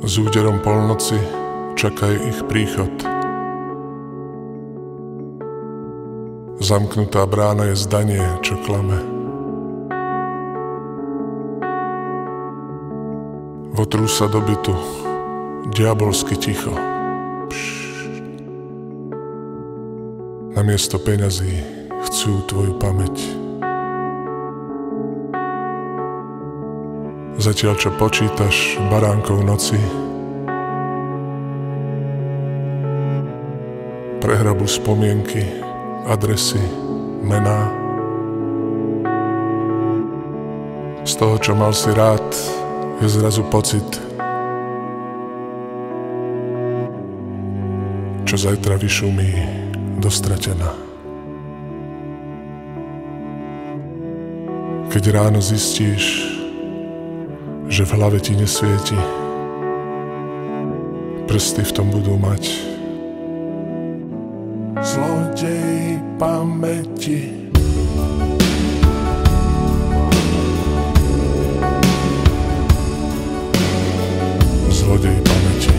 S úderom polnoci čakaj ich príchod. Zamknutá brána je zdanie, čo klame. Votrú sa do bytu, diabolsky ticho. Namiesto peňazí chcú tvoju pamäť. Zatiaľ, čo počítaš baránkov noci, prehrabu spomienky, adresy, mená. Z toho, čo mal si rád, je zrazu pocit, čo zajtra vyšumí dostratená. Keď ráno zistíš, že v hlave ti nesvieti, prsty v tom budú mať. Zlodej pamäti. Zlodej pamäti.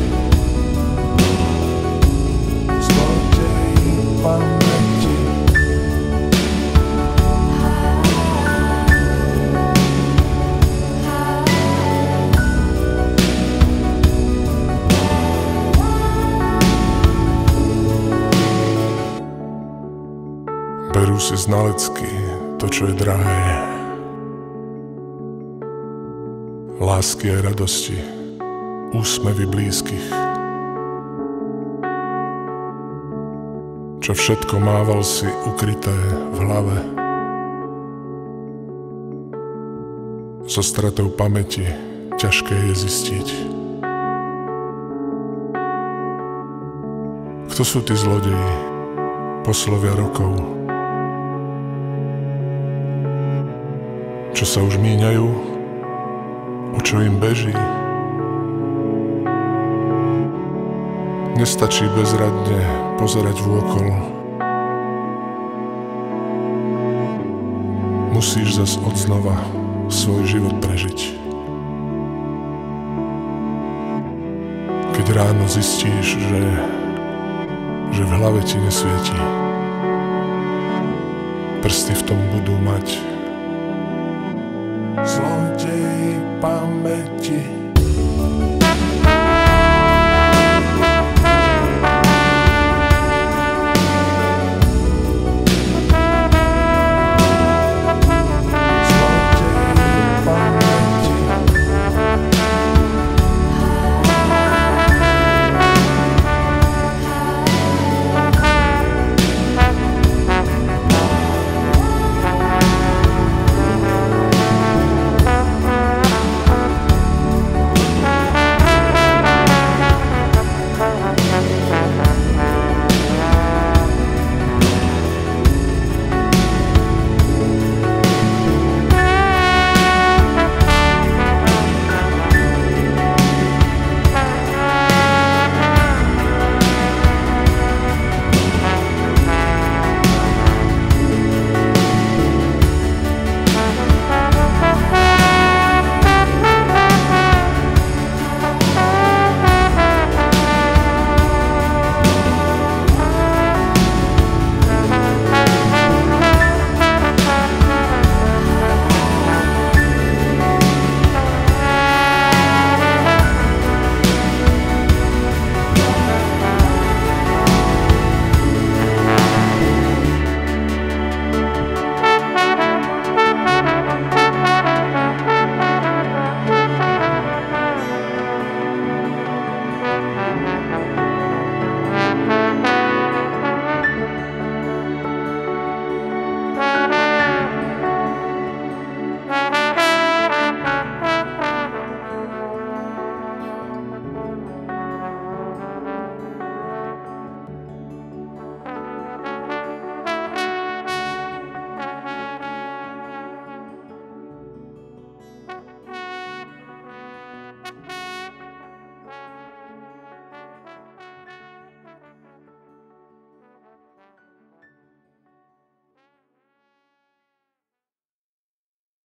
Zlodej pamäti. Berú si znalecky to, čo je drahé. Lásky aj radosti, úsmevy blízkych. Čo všetko mával si ukryté v hlave. So stratou pamäti ťažké je zistiť. Kto sú tí zlodeji, poslovia rokov? Čo sa už míňajú, o čo im beží. Nestačí bezradne pozerať vôkol. Musíš zas odznova svoj život prežiť. Keď ráno zistíš, že v hlave ti nesvieti, prsty v tom budú mať. Zlodej pamäti.